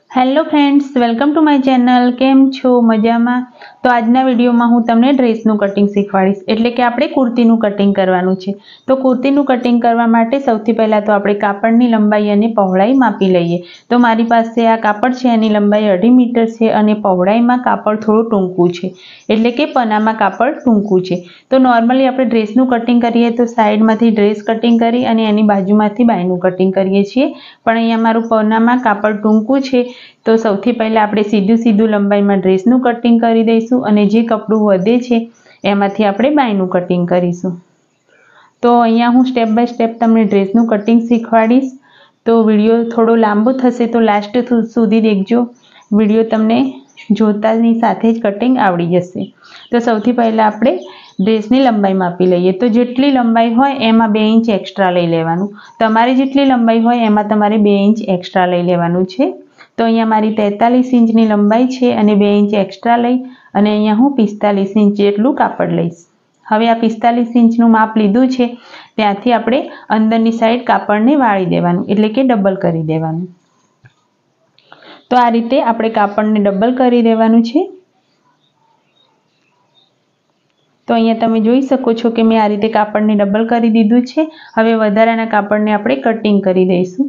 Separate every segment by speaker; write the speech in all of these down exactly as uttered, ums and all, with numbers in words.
Speaker 1: Hello friends, welcome to my channel. केम छो? मजामां? तो आजना विडियोमां हूँ तमने ड्रेसनुं कटिंग शीखवाड़ीश, एटले के आपणे कुर्तीनुं कटिंग करवानुं छे। तो कुर्तीनुं कटिंग करवा माटे सौथी पहेला तो आपणे कापड़नी लंबाई अने पहोळाई मापी लईए। तो मारी पासे आ कापड़ छे, एनी लंबाई अढ़ी मीटर छे अने पहोळाईमां कापड़ थोडुं टूंकું छे, एटले के पनामां कापड़ टूंकું छे। तो नॉर्मली आपणे ड्रेसनुं कटिंग करीए तो साइडमांथी ड्रेस कटिंग करी अने एनी बाजुमांथी बायनुं कटिंग करीए छीए, पण अहींया मारुं पनामां कापड़ टूंकું छे। तो सौथी पहला आपणे सीधुं सीधुं लंबाईमां ड्रेसनुं कटिंग करी दईशुं अने जे कपडुं वधे छे एमांथी आपणे बायनुं कटिंग करीशुं। तो अहींया हूँ स्टेप बाय स्टेप तमने ड्रेसनुं कटिंग शीखवाड़ीश। तो विडियो थोड़ो लांबो थशे तो लास्ट सुधी देखजो, विडियो तमने जोतानी साथे ज कटिंग आवड़ी जशे। तो सौथी पहला आपणे ड्रेसनी लंबाई मापी लईए। तो जेटली लंबाई होय एमां बे इंच एक्स्ट्रा लई लेवानुं। तमारी जेटली लंबाई होय एमां तमारे बे इंच एक्स्ट्रा लई लेवानुं छे। तो अहींया मारी तेतालीस इंचनी लंबाई छे अने बे इंच एक्स्ट्रा लई अने अहींया हूँ पिस्तालीस इंच जेटलुं कापड़ लईश। हवे आ पिस्तालीस इंचनुं माप लीधुं छे त्यांथी आपणे अंदरनी साइड कापड़ने वाળી देवानुं, एटले के डबल करी देवानुं। तो आ रीते आपणे कापड़ने डबल करी देवानुं छे। तो अहींया तमे जोई शको छो के मैं आ रीते कापड़ने डबल करी दीधुं छे। हवे वधाराना कापड़ने आपणे कटिंग करी दईशुं।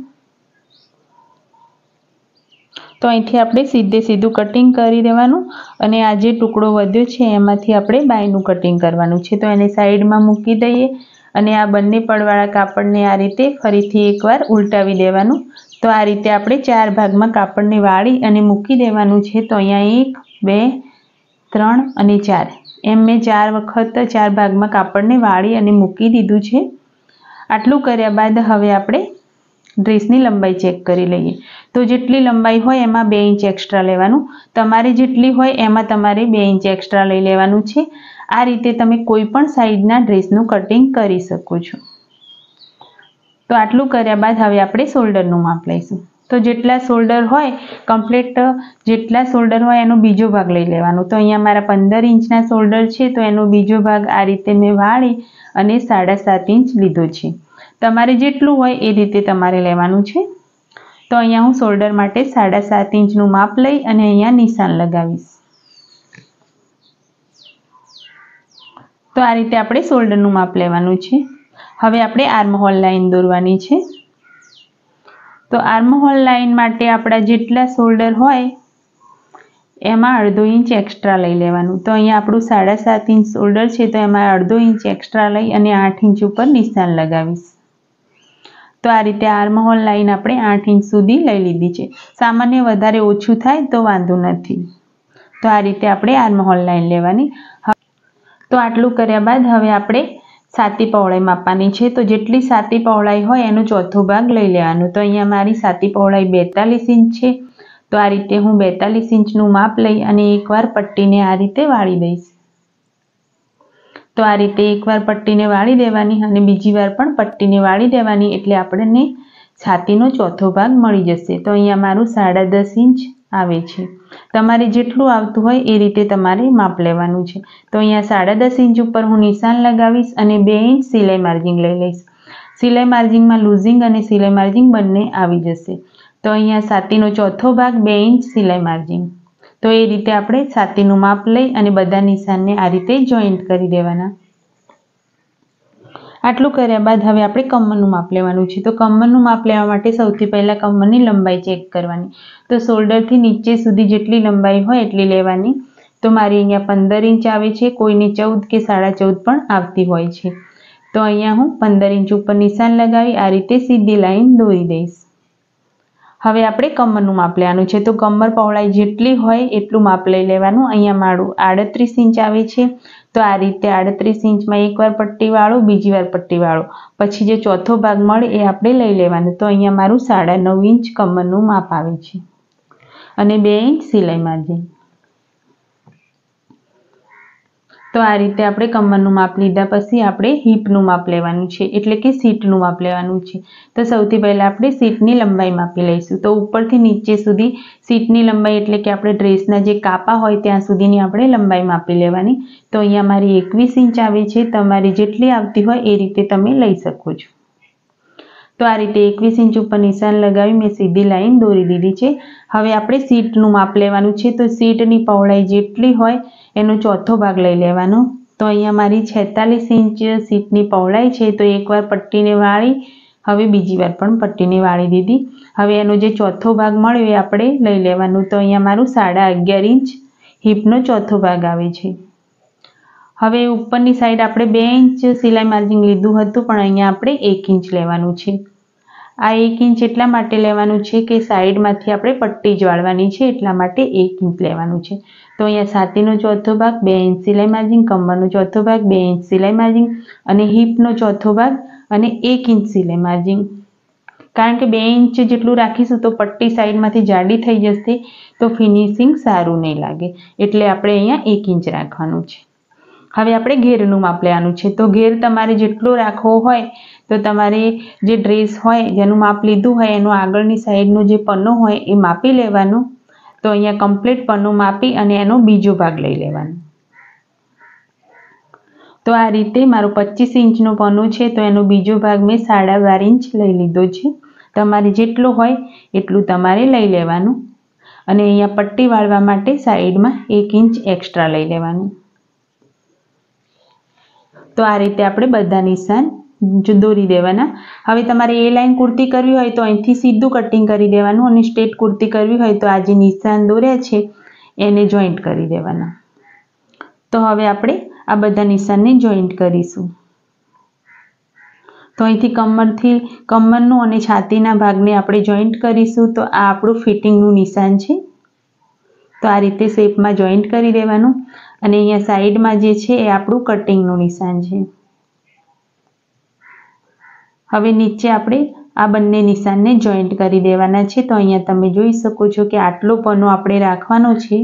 Speaker 1: तो अहींथी आपणे सीधे सीधुं कटिंग करी देवानुं अने आ जे टुकड़ो वध्यो छे एमांथी आपणे बायनुं कटिंग करवानुं छे। तो एने साइडमां मूकी दईए अने आ बंने पड़वाळा कापड़ने आ रीते फरीथी एकवार उलटावी देवानुं। तो आ रीते आपणे चार भागमां कापड़ने वाળી अने मूकी देवानुं छे। तो अहींया एक, बे, त्रण अने चार एम मैं चार वखत चार भागमां कापड़ने वाળી अने मूकी दीधुं छे। आटलुं कर्या बाद हवे आपणे ड्रेसनी लंबाई चेक करी लईए। तो जेटली लंबाई होय एमां बे इंच एक्स्ट्रा लेवानुं, तमारे जेटली होय एमां तमारे बे इंच एक्स्ट्रा लई लेवानुं छे। आ रीते तमे कोईपण साइडना ड्रेसनुं कटिंग करी शको छो। तो आटलुं कर्या बाद हवे आपणे शोल्डरनुं माप लईशुं। तो जेटला शोल्डर होय कम्प्लीट जेटला शोल्डर होय एनो बीजो भाग लई लेवानो। तो अहींया मारा पंदर इंचना शोल्डर छे तो एनो बीजो भाग आ रीते मैं वाળી अने साड़ा सात इंच लीधो छे। तमारे जेटलुं होय ए रीते तमारे लेवानुं छे। तो अहींया हूँ शोल्डर माटे साड़ा सात इंचनुं माप लई अने अहींया निशान लगावीश। तो आ रीते आपणे शोल्डरनुं माप लेवानुं छे। हवे आपणे आर्म होल लाइन दोरवानी छे। तो आर्म होल लाइन माटे आपणा जेटला शोल्डर होय एमां अर्धो इंच एक्स्ट्रा लई लेवानुं। तो अहींया आपणुं साड़ा सात इंच शोल्डर छे तो एमां अर्धो इंच एक्स्ट्रा लई अने आठ इंच उपर निशान लगावीश। तो आ रीते आर्म होल लाइन आपणे आठ इंच सुधी लई लीधी छे। सामान्य वधारे ओछुं थाय तो वांधो नथी। तो आ रीते आपणे आर्म होल लाइन लेवानी। तो आटलुं कर्या बाद हवे आपणे छाती पहोळाई मापवानी छे। तो जेटली छाती पहोळाई होय एनो चौथो भाग लई लेवानो। तो अहींया मारी छाती पहोळाई बेतालीस इंच छे। तो आ रीते हूँ बेतालीस इंचनुं माप लई अने एकवार पट्टीने आ रीते वाળી दईश। तो आ रीते एकवार पट्टीने वाળી देवानी अने बीजी वार पण पट्टीने वाળી देवानी एटले आपणे छातीनो चौथो भाग मळी जशे। तो अहींया मारुं साड़ा दस इंच आवे छे। तमारे जेटलुं आवतुं होय ए रीते तमारे माप लेवानुं छे। तो अहींया साड़ा दस इंच उपर हूँ निशान लगावीश अने बे इंच सिलाई मार्जिंग लई लईश। सिलाई मार्जिंगमां लूजिंग अने सिलाई मार्जिंग बंने आवी जशे। तो अहींया छातीनो चौथो भाग बे इंच सिलाई मार्जिंग। तो ए रीते आपणे छातीनुं माप लई अने बधा निशानने आ रीते जॉइंट करी देवाना। आटलुं कर्या बाद हवे आपणे कमरनुं माप लेवानुं छे। तो कमरनुं माप लेवा माटे सौथी पहेला कमरनी लंबाई चेक करवानी। तो शोल्डरथी नीचे सुधी जेटली लंबाई होय एटली लेवानी। तो मारी अहींया पंदर इंच आवे छे, कोईने चौदह के साड़ा चौदह पण आवती होय छे। तो अहींया हूँ पंदर इंच उपर निशान लगावी आ रीते सीधी लाइन दोरी दईश। हवे आपणे कमरनुं माप लेवानुं छे। तो कमर पहोळाई जेटली होय एटલું माप लई लेवानुं। अहींया मारुं आड़त्रीस इंच आवे छे। तो आ रीते आड़त्रीस इंच में एक वार पट्टी वाळो, बीजी वार पट्टी वाळो, पछी जे चौथो भाग मळे ए आपणे लई लेवानो। तो अहींया मारुं साड़ा नौ इंच कमरनुं माप आवे छे अने बे इंच सिलाई मार्जिन। तो आ रीते आपणे कमरनुं माप लीधा पछी आपणे हीपनुं माप लेवानुं छे, एटले के सीटनुं माप लेवानुं छे। तो सौथी पहेला आपणे सीटनी लंबाई मापी लईशुं। तो उपरथी नीचे सुधी सीटनी लंबाई एटले के आपणे ड्रेसना जे कापा होय त्यां सुधीनी आपणे लंबाई मापी लेवानी। तो अहींया मारी एकवीस इंच आवे छे। तमारी जेटली आवती होय ए रीते तमे लई शको छो। તો આ રીતે એકવીસ ઇંચ ઉપર નિશાન લગાવી મેં સીધી લાઈન દોરી દીધી છે। હવે આપણે સીટનું માપ લેવાનું છે। તો સીટની પહોળાઈ જેટલી હોય એનો ચોથો ભાગ લઈ લેવાનો। તો અહીંયા મારી છેતાલીસ ઇંચ સીટની પહોળાઈ છે। તો એકવાર પટ્ટીને વાળી હવે બીજી વાર પણ પટ્ટીને વાળી દીધી। હવે એનો જે ચોથો ભાગ મળ્યો એ આપણે લઈ લેવાનું। તો અહીંયા મારું સાડા અગિયાર ઇંચ હિપનો ચોથો ભાગ આવે છે। હવે ઉપરની સાઈડ આપણે બે ઇંચ સિલાઈ માર્જિન લીધું હતું, પણ અહીંયા આપણે એક ઇંચ લેવાનું છે। આ એક ઇંચ એટલા માટે લેવાનું છે કે સાઈડમાંથી આપણે પટ્ટી જ વાળવાની છે, એટલા માટે એક ઇંચ લેવાનું છે। તો અહીંયા છાતીનો ચોથો ભાગ બે ઇંચ સિલાઈ માર્જિન, કમરનો ચોથો ભાગ બે ઇંચ સિલાઈ માર્જિન અને હિપનો ચોથો ભાગ અને એક ઇંચ સિલાઈ માર્જિન। કારણ કે બે ઇંચ જેટલું રાખીશું તો પટ્ટી સાઈડમાંથી જાડી થઈ જશે, તો ફિનિશિંગ સારું નહીં લાગે, એટલે આપણે અહીંયા એક ઇંચ રાખવાનું છે। હવે આપણે ઘેરનું માપ લેવાનું છે। તો ઘેર તમારે જેટલો રાખવો હોય તો તમારે જે ડ્રેસ હોય જેનું માપ લીધું હોય એનો આગળની સાઈડનો જે પન્નો હોય એ માપી લેવાનો। તો અહીંયા કમ્પ્લીટ પન્નો માપી અને એનો બીજો ભાગ લઈ લેવાનો। તો આ રીતે મારો પચીસ ઇંચનો પન્નો છે, તો એનો બીજો ભાગ મેં સાડા બાર ઇંચ લઈ લીધો છે। તમારે જેટલો હોય એટલું તમારે લઈ લેવાનું અને અહીંયા પટ્ટી વાળવા માટે સાઈડમાં એક ઇંચ એક્સ્ટ્રા લઈ લેવાનું। તો આ રીતે આપણે બધા નિશાન દોરી દેવાના। હવે તમારે એ લાઈન કુર્તી કરવી હોય તો અહીંથી સીધું કટિંગ કરી દેવાનું અને સ્ટ્રેટ કુર્તી કરવી હોય તો આ જે નિશાન દોર્યા છે એને જોઈન્ટ કરી દેવાના। તો હવે આપણે આ બધા નિશાનને જોઈન્ટ કરીશું। તો અહીંથી કમરથી કમરનું અને છાતીના ભાગને આપણે જોઈન્ટ કરીશું। તો આ આપણું ફિટિંગનું નિશાન છે। તો આ રીતે શેપમાં જોઈન્ટ કરી દેવાનું અને અહીંયા સાઈડમાં જે છે એ આપણું કટિંગનું નિશાન છે। હવે નીચે આપણે આ બંને નિશાનને જોઈન્ટ કરી દેવાના છે। તો અહીંયા તમે જોઈ શકો છો કે આટલો પન્નો આપણે રાખવાનો છે।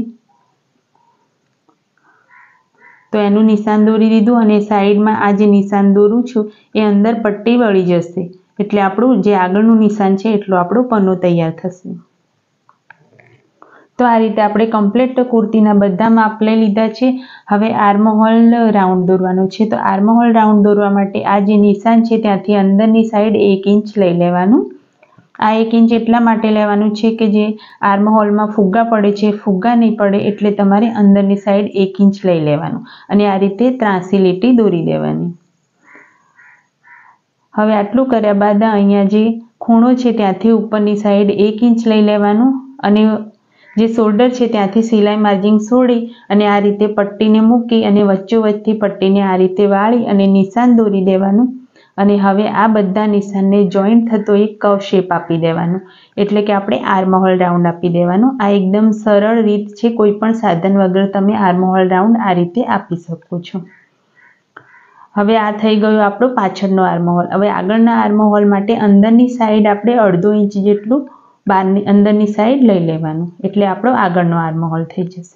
Speaker 1: તો એનું નિશાન દોરી દીધું અને સાઈડમાં આ જે નિશાન દોરું છું એ અંદર પટ્ટી વળી જશે, એટલે આપણું જે આગળનું નિશાન છે એટલો આપણો પન્નો તૈયાર થશે। તો આ રીતે આપણે કમ્પ્લીટ કુર્તીના બધા માપ લઈ લીધા છે। હવે આર્મહોલ રાઉન્ડ દોરવાનો છે। તો આર્મહોલ રાઉન્ડ દોરવા માટે આ જે નિશાન છે ત્યાંથી અંદરની સાઈડ એક ઇંચ લઈ લેવાનું। આ એક ઇંચ એટલા માટે લેવાનું છે કે જે આર્મહોલમાં ફુગ્ગા પડે છે ફુગ્ગા નહીં પડે, એટલે તમારે અંદરની સાઈડ એક ઇંચ લઈ લેવાનું અને આ રીતે ત્રાસી લીટી દોરી દેવાની। હવે આટલું કર્યા બાદ અહીંયા જે ખૂણો છે ત્યાંથી ઉપરની સાઈડ એક ઇંચ લઈ લેવાનું અને જે શોલ્ડર છે ત્યાંથી સિલાઈ માર્જિન છોડી અને આ રીતે પટ્ટીને મૂકી અને વચ્ચોવચ્ચથી પટ્ટીને આ રીતે વાળી અને નિશાન દોરી દેવાનું અને હવે આ બધા નિશાનને જોઈન્ટ થતો એક કર્વ શેપ આપી દેવાનો, એટલે કે આપણે આર્મહોલ રાઉન્ડ આપી દેવાનો। આ એકદમ સરળ રીત છે, કોઈ પણ સાધન વગર તમે આર્મહોલ રાઉન્ડ આ રીતે આપી શકો છો। હવે આ થઈ ગયો આપણો પાછળનો આર્મહોલ। હવે આગળના આર્મહોલ માટે અંદરની સાઈડ આપણે અડધો ઇંચ જેટલું બહારની અંદરની સાઈડ લઈ લેવાનું, એટલે આપણો આગળનો આર્મહોલ થઈ જશે।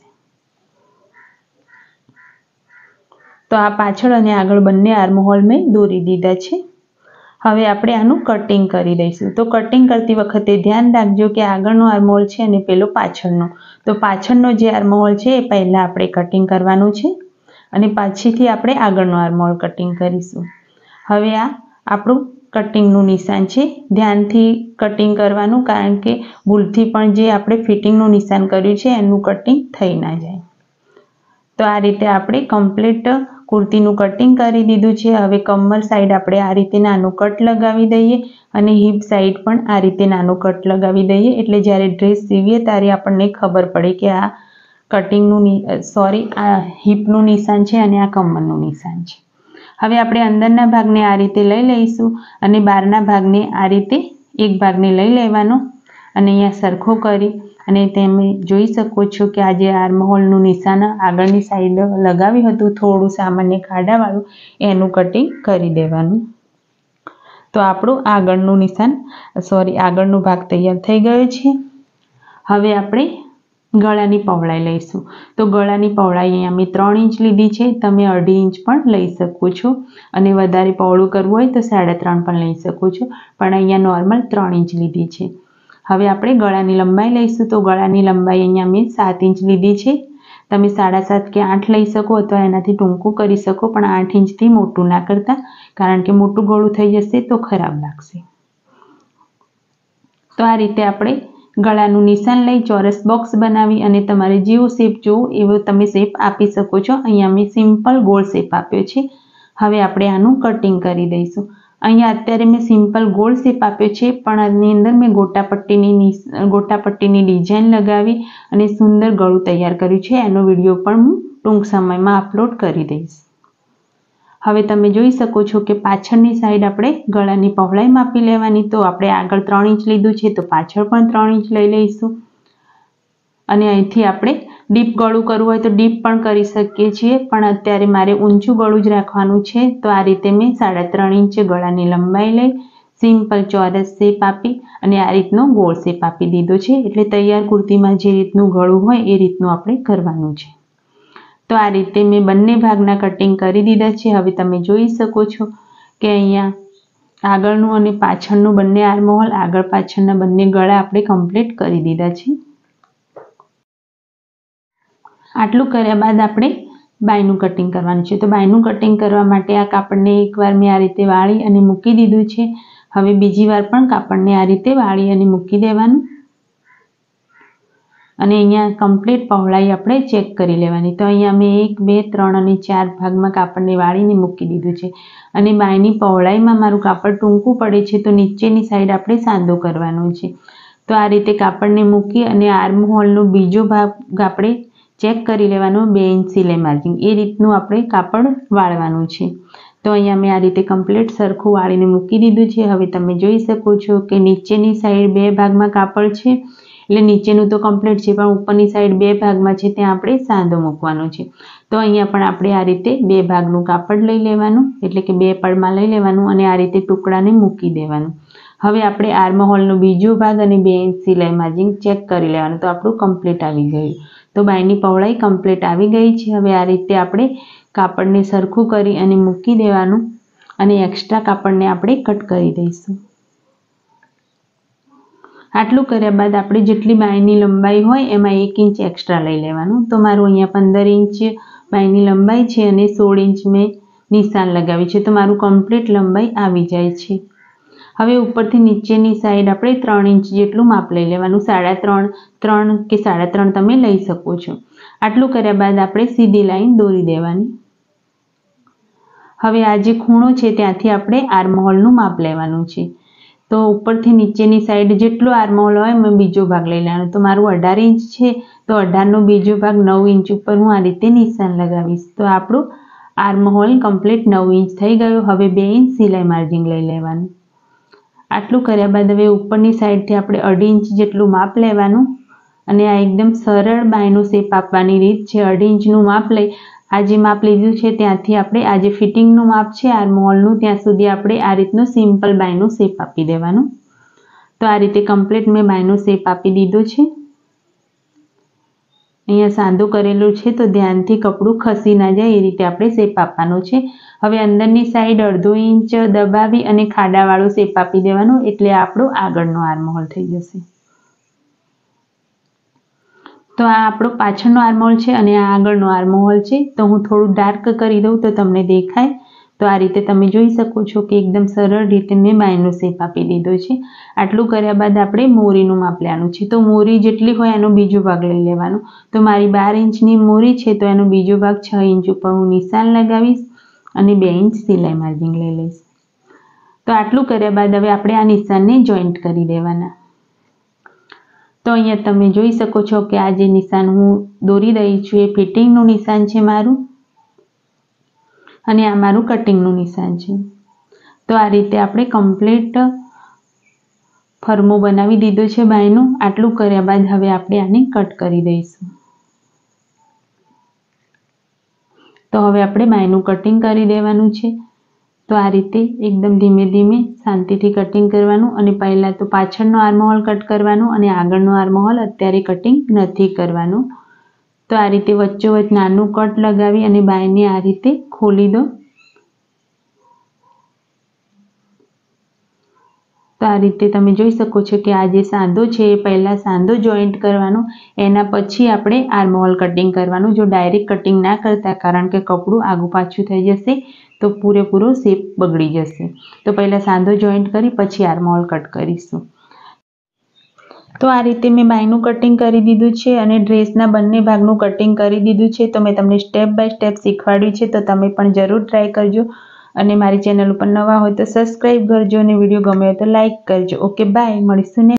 Speaker 1: તો આ પાછળ અને આગળ બંને આર્મહોલ મેં દોરી દીધા છે। હવે આપણે આનું કટિંગ કરી દઈશું। તો કટિંગ કરતી વખતે ધ્યાન રાખજો કે આગળનો આર્મહોલ છે અને પેલો પાછળનો, તો પાછળનો જે આર્મહોલ છે એ પહેલાં આપણે કટિંગ કરવાનું છે અને પાછળથી આપણે આગળનો આર્મહોલ કટિંગ કરીશું। હવે આ આપણું કટિંગનું નિશાન છે, ધ્યાનથી કટિંગ કરવાનું, કારણ કે ભૂલથી પણ જે આપણે ફિટિંગનું નિશાન કર્યું છે એનું કટિંગ થઈ ના જાય। તો આ રીતે આપણે કમ્પ્લીટ કુર્તીનું કટિંગ કરી દીધું છે। હવે કમર સાઈડ આપણે આ રીતે નાનું કટ લગાવી દઈએ અને હિપ સાઈડ પણ આ રીતે નાનું કટ લગાવી દઈએ, એટલે જ્યારે ડ્રેસ સીવીએ ત્યારે આપણને ખબર પડે કે આ કટિંગનું સોરી આ હિપનું નિશાન છે અને આ કમરનું નિશાન છે। હવે આપણે અંદરના ભાગને આ રીતે લઈ લઈશું અને બહારના ભાગને આ રીતે એક ભાગને લઈ લેવાનો અને અહીંયા સરખો કરી અને તમે જોઈ શકો છો કે આ જે આર્મહોલનું નિશાન આગળની સાઈડ લગાવ્યું હતું થોડું સામાન્ય ખાડાવાળું, એનું કટિંગ કરી દેવાનું। તો આપણું આગળનું નિશાન સોરી આગળનો ભાગ તૈયાર થઈ ગયો છે। હવે આપણે ગળાની પહોળાઈ લઈશું। તો ગળાની પહોળાઈ અહીંયા મેં ત્રણ ઇંચ લીધી છે, તમે અઢી ઇંચ પણ લઈ શકો છો અને વધારે પહોળું કરવું હોય તો સાડા ત્રણ પણ લઈ શકો છો, પણ અહીંયા નોર્મલ ત્રણ ઇંચ લીધી છે। હવે આપણે ગળાની લંબાઈ લઈશું। તો ગળાની લંબાઈ અહીંયા મેં સાત ઇંચ લીધી છે, તમે સાડા સાત કે આઠ લઈ શકો અથવા એનાથી ટૂંકું કરી શકો, પણ આઠ ઇંચથી મોટું ના કરતા, કારણ કે મોટું ગળું થઈ જશે તો ખરાબ લાગશે। તો આ રીતે આપણે ગળાનું નિશાન લઈ ચોરસ બોક્સ બનાવી અને તમારે જેવો શેપ જોવો એવો તમે શેપ આપી શકો છો। અહીંયા મેં સિમ્પલ ગોળ શેપ આપ્યો છે। હવે આપણે આનું કટિંગ કરી દઈશું। અહીંયા અત્યારે મેં સિમ્પલ ગોળ શેપ આપ્યો છે, પણ આની અંદર મેં ગોટાપટ્ટીની ગોટાપટ્ટીની ડિઝાઇન લગાવી અને સુંદર ગળું તૈયાર કર્યું છે। એનો વિડીયો પણ હું ટૂંક સમયમાં અપલોડ કરી દઈશ। હવે તમે જોઈ શકો છો કે પાછળની સાઈડ આપણે ગળાની પહોળાઈ માપી લેવાની। તો આપણે આગળ ત્રણ ઇંચ લીધું છે, તો પાછળ પણ ત્રણ ઇંચ લઈ લઈશું। અને અહીંથી આપણે ડીપ ગળું કરવું હોય તો ડીપ પણ કરી શકીએ છીએ, પણ અત્યારે મારે ઊંચું ગળું જ રાખવાનું છે। તો આ રીતે મેં સાડા ત્રણ ઇંચ ગળાની લંબાઈ લઈ સિમ્પલ ચોરસ શેપ આપી અને આ રીતનો ગોળ શેપ આપી દીધો છે। એટલે તૈયાર કુર્તીમાં જે રીતનું ગળું હોય એ રીતનું આપણે કરવાનું છે। તો આ રીતે મેં બંને ભાગના કટિંગ કરી દીધા છે। હવે તમે જોઈ શકો છો કે અહીંયા આગળનું અને પાછળનું બંને આર્મહોલ, આગળ પાછળના બંને ગળા આપણે કમ્પ્લીટ કરી દીધા છે। આટલું કર્યા બાદ આપણે બાયનું કટિંગ કરવાનું છે। તો બાયનું કટિંગ કરવા માટે આ કાપડને એકવાર મેં આ રીતે વાળી અને મૂકી દીધું છે। હવે બીજી વાર પણ કાપડને આ રીતે વાળી અને મૂકી દેવાનું અને અહીંયા કમ્પ્લીટ પહોળાઈ આપણે ચેક કરી લેવાની। તો અહીંયા મેં એક બે ત્રણ અને ચાર ભાગમાં કાપડને વાળીને મૂકી દીધું છે અને બાયની પહોળાઈમાં મારું કાપડ ટૂંકું પડે છે, તો નીચેની સાઈડ આપણે સાંધો કરવાનો છે। તો આ રીતે કાપડને મૂકી અને આર્મ હોલનો બીજો ભાગ આપણે ચેક કરી લેવાનો, બે ઇંચ સિલાઈ માર્જિંગ એ રીતનું આપણે કાપડ વાળવાનું છે। તો અહીંયા મેં આ રીતે કમ્પ્લીટ સરખું વાળીને મૂકી દીધું છે। હવે તમે જોઈ શકો છો કે નીચેની સાઈડ બે ભાગમાં કાપડ છે, એટલે નીચેનું તો કમ્પ્લીટ છે, પણ ઉપરની સાઈડ બે ભાગમાં છે ત્યાં આપણે સાંધો મૂકવાનો છે। તો અહીંયા પણ આપણે આ રીતે બે ભાગનું કાપડ લઈ લેવાનું, એટલે કે બે પડમાં લઈ લેવાનું અને આ રીતે ટુકડાને મૂકી દેવાનું। હવે આપણે આર્મ હોલનો બીજો ભાગ અને બે ઇંચ સિલાઈ માર્જિંગ ચેક કરી લેવાનું। તો આપણું કમ્પ્લીટ આવી ગયું। તો બાયની પહોળાઈ કમ્પ્લીટ આવી ગઈ છે। હવે આ રીતે આપણે કાપડને સરખું કરી અને મૂકી દેવાનું અને એક્સ્ટ્રા કાપડને આપણે કટ કરી દઈશું। આટલું કર્યા બાદ આપણે જેટલી બાયની લંબાઈ હોય એમાં એક ઇંચ એક્સ્ટ્રા લઈ લેવાનું। તો મારું અહીંયા પંદર ઇંચ બાયની લંબાઈ છે અને સોળ ઇંચ મેં નિશાન લગાવી છે, તો મારું કમ્પ્લીટ લંબાઈ આવી જાય છે। હવે ઉપરથી નીચેની સાઈડ આપણે ત્રણ ઇંચ જેટલું માપ લઈ લેવાનું। સાડા ત્રણ ત્રણ કે સાડા ત્રણ તમે લઈ શકો છો। આટલું કર્યા બાદ આપણે સીધી લાઈન દોરી દેવાની। હવે આ જે ખૂણો છે ત્યાંથી આપણે આર્મહોલનું માપ લેવાનું છે। તો ઉપરથી નીચેની સાઈડ જેટલો આર્મહોલ હોય મેં બીજો ભાગ લઈ લેવાનો। તો મારું અઢાર ઇંચ છે, તો અઢારનો બીજો ભાગ નવ ઇંચ ઉપર હું આ રીતે નિશાન લગાવીશ। તો આપણું આર્મહોલ કમ્પ્લીટ નવ ઇંચ થઈ ગયો। હવે બે ઇંચ સિલાઈ માર્જિંગ લઈ લેવાનું। આટલું કર્યા બાદ હવે ઉપરની સાઈડથી આપણે અઢી ઇંચ જેટલું માપ લેવાનું અને આ એકદમ સરળ બાયનો શેપ આપવાની રીત છે। અઢી ઇંચનું માપ લઈ આ જે માપ લીધું છે ત્યાંથી આપણે આ જે ફિટિંગનું માપ છે આર્મહોલનું ત્યાં સુધી આપણે આ રીતનો સિમ્પલ બાયનો શેપ આપી દેવાનો। તો આ રીતે કમ્પ્લીટ મેં બાયનો શેપ આપી દીધો છે। અહીંયા સાંધો કરેલો છે, તો ધ્યાનથી કપડું ખસી ના જાય એ રીતે આપણે શેપ આપવાનો છે। હવે અંદરની સાઈડ અડધો ઇંચ દબાવી અને ખાડાવાળો શેપ આપી દેવાનો, એટલે આપણો આગળનો આર્મહોલ થઈ જશે। તો આ આપણો પાછળનો આર્મહોલ છે અને આ આગળનો આર્મહોલ છે। તો હું થોડું ડાર્ક કરી દઉં તો તમને દેખાય। તો આ રીતે તમે જોઈ શકો છો કે એકદમ સરળ રીતે મેં બાયનો શેપ આપી દીધો છે। આટલું કર્યા બાદ આપણે મોરીનું માપ લેવાનું છે। તો મોરી જેટલી હોય એનો બીજો ભાગ લઈ લેવાનો। તો મારી બાર ઇંચની મોરી છે, તો એનો બીજો ભાગ છ ઇંચ ઉપર હું નિશાન લગાવીશ અને બે ઇંચ સિલાઈ માર્જિંગ લઈ લઈશ। તો આટલું કર્યા બાદ હવે આપણે આ નિશાનને જોઈન્ટ કરી દેવાના। તો અહીંયા તમે જોઈ શકો છો કે આ જે નિશાન હું દોરી રહી છું એ ફિટિંગનું નિશાન છે મારું, અને આ મારું કટિંગનું નિશાન છે। તો આ રીતે આપણે કમ્પ્લીટ ફરમો બનાવી દીધો છે બાયનો। આટલું કર્યા બાદ હવે આપણે આને કટ કરી દઈશું। તો હવે આપણે બાયનું કટિંગ કરી દેવાનું છે। તો આ રીતે એકદમ ધીમે ધીમે શાંતિથી કટિંગ કરવાનું અને પહેલાં તો પાછળનો આર્મહોલ કટ કરવાનો અને આગળનો આર્મહોલ અત્યારે કટિંગ નથી કરવાનું। તો આ રીતે વચ્ચોવચ્ચ નાનું કટ લગાવી અને બાયને આ રીતે ખોલી દો। તો આ રીતે તમે જોઈ શકો છો કે આ જે સાંધો છે એ પહેલાં સાંધો જોઈન્ટ કરવાનો, એના પછી આપણે આર્મહોલ કટિંગ કરવાનું। જો ડાયરેક્ટ કટિંગ ના કરતા, કારણ કે કપડું આગું પાછું થઈ જશે તો પૂરેપૂરો શેપ બગડી જશે। તો પહેલાં સાંધો જોઈન્ટ કરી પછી આર્મહોલ કટ કરીશું। તો આ રીતે મેં બાયનું કટિંગ કરી દીધું છે અને ડ્રેસના બંને ભાગનું કટિંગ કરી દીધું છે. તો મેં તમને સ્ટેપ બાય સ્ટેપ શીખવાડ્યું છે, તો તમે પણ જરૂર ટ્રાય કરજો. અને મારી ચેનલ ઉપર નવા હોય તો સબસ્ક્રાઈબ કરજો અને વિડીયો ગમે હોય તો લાઈક કરજો. Okay, bye. મળીશું ને